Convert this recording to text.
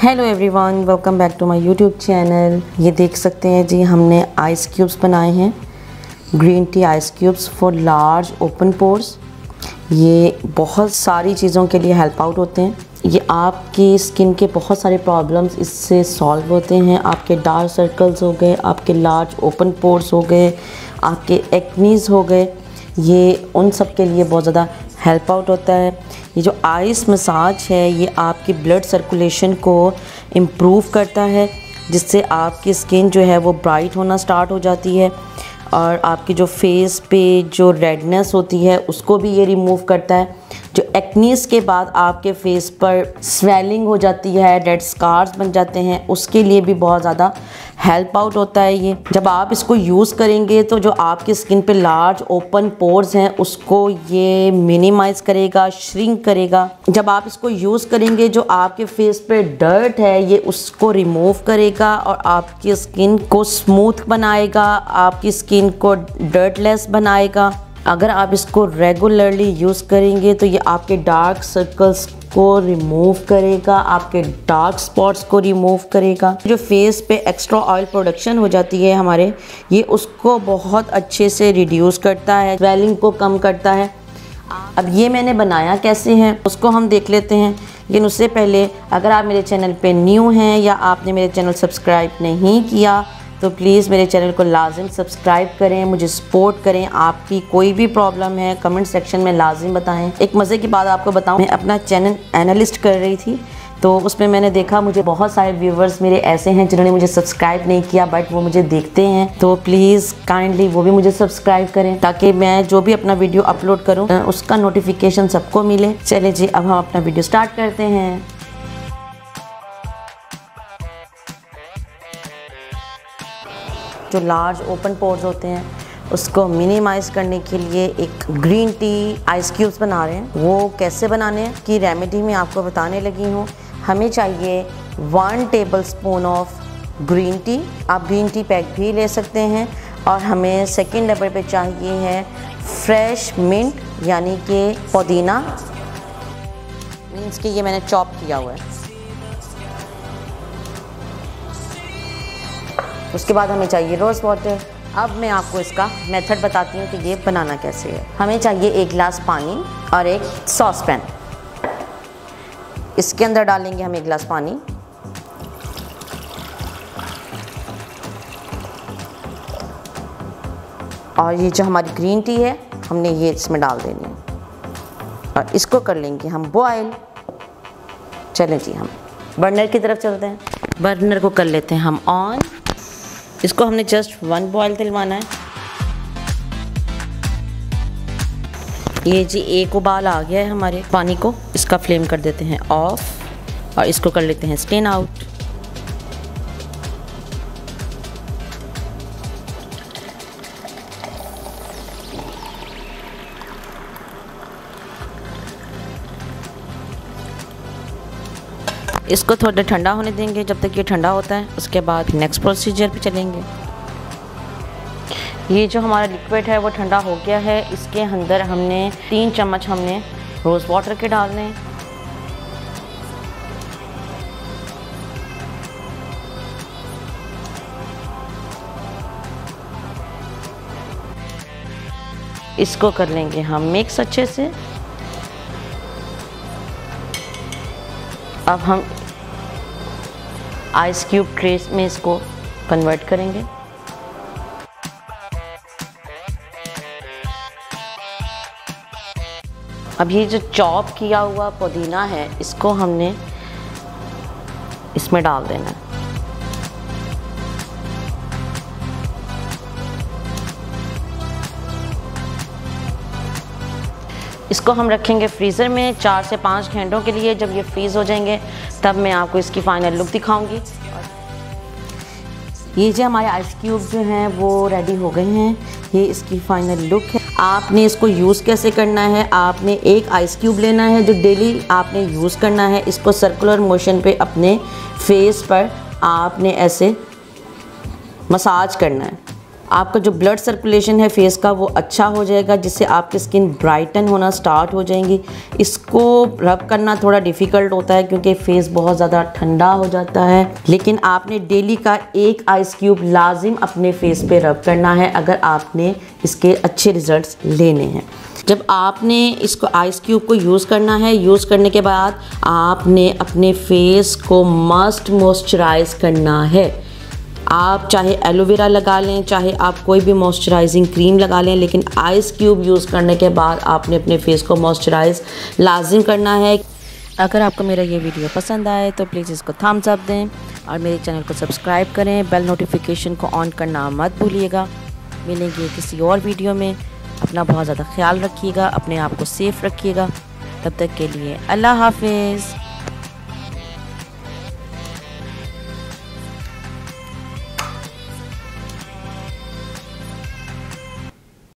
Hello everyone, welcome back to my YouTube channel. ये देख सकते हैं जी, हमने आइस क्यूब्स बनाए हैं, green tea ice cubes for large open pores. ये बहुत सारी चीज़ों के लिए हेल्प आउट होते हैं। ये आपकी स्किन के बहुत सारे प्रॉब्लम्स इससे सॉल्व होते हैं। आपके डार्क सर्कल्स हो गए, आपके लार्ज ओपन पोर्स हो गए, आपके एक्नीज हो गए, ये उन सब के लिए बहुत ज़्यादा हेल्प आउट होता है। ये जो आइस मसाज है ये आपकी ब्लड सर्कुलेशन को इम्प्रूव करता है, जिससे आपकी स्किन जो है वो ब्राइट होना स्टार्ट हो जाती है और आपकी जो फेस पे जो रेडनेस होती है उसको भी ये रिमूव करता है। जो एक्नीस के बाद आपके फेस पर स्वेलिंग हो जाती है, रेड स्कार्स बन जाते हैं, उसके लिए भी बहुत ज़्यादा हेल्प आउट होता है। ये जब आप इसको यूज़ करेंगे तो जो आपकी स्किन पे लार्ज ओपन पोर्स हैं उसको ये मिनिमाइज़ करेगा, श्रिंक करेगा। जब आप इसको यूज़ करेंगे जो आपके फेस पे डर्ट है ये उसको रिमूव करेगा और आपकी स्किन को स्मूथ बनाएगा, आपकी स्किन को डर्टलेस बनाएगा। अगर आप इसको रेगुलरली यूज़ करेंगे तो ये आपके डार्क सर्कल्स को रिमूव करेगा, आपके डार्क स्पॉट्स को रिमूव करेगा। जो फेस पे एक्स्ट्रा ऑयल प्रोडक्शन हो जाती है हमारे, ये उसको बहुत अच्छे से रिड्यूस करता है, स्वेलिंग को कम करता है। अब ये मैंने बनाया कैसे है उसको हम देख लेते हैं, लेकिन उससे पहले अगर आप मेरे चैनल पे न्यू हैं या आपने मेरे चैनल सब्सक्राइब नहीं किया तो प्लीज़ मेरे चैनल को लाजिम सब्सक्राइब करें, मुझे सपोर्ट करें। आपकी कोई भी प्रॉब्लम है कमेंट सेक्शन में लाजिम बताएं। एक मज़े की बात आपको बताऊं, मैं अपना चैनल एनालिस्ट कर रही थी तो उसमें मैंने देखा मुझे बहुत सारे व्यूवर्स मेरे ऐसे हैं जिन्होंने मुझे सब्सक्राइब नहीं किया बट वो मुझे देखते हैं, तो प्लीज़ काइंडली वो भी मुझे सब्सक्राइब करें ताकि मैं जो भी अपना वीडियो अपलोड करूँ उसका नोटिफिकेशन सबको मिले। चलिए जी, अब हम अपना वीडियो स्टार्ट करते हैं। जो लार्ज ओपन पोर्स होते हैं उसको मिनिमाइज़ करने के लिए एक ग्रीन टी आइस क्यूब्स बना रहे हैं। वो कैसे बनाने की रेमेडी मैं आपको बताने लगी हूँ। हमें चाहिए 1 टेबलस्पून ऑफ ग्रीन टी, आप ग्रीन टी पैक भी ले सकते हैं। और हमें सेकंड नंबर पे चाहिए है फ्रेश मिंट यानी कि पुदीना, मीन्स कि ये मैंने चॉप किया हुआ है। उसके बाद हमें चाहिए रोज़ वाटर। अब मैं आपको इसका मेथड बताती हूँ कि ये बनाना कैसे है। हमें चाहिए 1 गिलास पानी और एक सॉस पैन। इसके अंदर डालेंगे हम 1 गिलास पानी, और ये जो हमारी ग्रीन टी है हमने ये इसमें डाल देनी है और इसको कर लेंगे हम बॉयल। चलें जी, हम बर्नर की तरफ चलते हैं। बर्नर को कर लेते हैं हम ऑन। इसको हमने जस्ट 1 बॉयल दिलवाना है। ये जी एक उबाल आ गया है हमारे पानी को, इसका फ्लेम कर देते हैं ऑफ और इसको कर लेते हैं स्टेन आउट। इसको थोड़ा ठंडा होने देंगे जब तक ये ठंडा होता है, उसके बाद नेक्स्ट प्रोसीजर पे चलेंगे। ये जो हमारा लिक्विड है वो ठंडा हो गया है। इसके अंदर हमने 3 चम्मच हमने रोज़ वाटर के डालने हैं। इसको कर लेंगे हम मिक्स अच्छे से। अब हम आइस क्यूब ट्रेस में इसको कन्वर्ट करेंगे। अब ये जो चॉप किया हुआ पुदीना है इसको हमने इसमें डाल देना है। इसको हम रखेंगे फ्रीज़र में 4 से 5 घंटों के लिए। जब ये फ्रीज़ हो जाएंगे तब मैं आपको इसकी फ़ाइनल लुक दिखाऊंगी। ये जो हमारे आइस क्यूब जो हैं वो रेडी हो गए हैं। ये इसकी फ़ाइनल लुक है। आपने इसको यूज़ कैसे करना है, आपने एक आइस क्यूब लेना है जो डेली आपने यूज़ करना है। इसको सर्कुलर मोशन पे अपने फेस पर आपने ऐसे मसाज करना है। आपका जो ब्लड सर्कुलेशन है फेस का वो अच्छा हो जाएगा, जिससे आपकी स्किन ब्राइटन होना स्टार्ट हो जाएंगी। इसको रब करना थोड़ा डिफ़िकल्ट होता है क्योंकि फेस बहुत ज़्यादा ठंडा हो जाता है, लेकिन आपने डेली का एक आइस क्यूब लाजिम अपने फेस पे रब करना है अगर आपने इसके अच्छे रिजल्ट्स लेने हैं। जब आपने इसको आइस क्यूब को यूज़ करना है, यूज़ करने के बाद आपने अपने फेस को मस्ट मॉइस्चराइज करना है। आप चाहे एलोवेरा लगा लें, चाहे आप कोई भी मॉइस्चराइजिंग क्रीम लगा लें, लेकिन आइस क्यूब यूज़ करने के बाद आपने अपने फेस को मॉइस्चराइज लाजिम करना है। अगर आपको मेरा ये वीडियो पसंद आए तो प्लीज़ इसको थम्स अप दें और मेरे चैनल को सब्सक्राइब करें। बेल नोटिफिकेशन को ऑन करना मत भूलिएगा। मिलेंगे किसी और वीडियो में। अपना बहुत ज़्यादा ख्याल रखिएगा, अपने आप को सेफ़ रखिएगा। तब तक के लिए अल्लाह हाफिज़।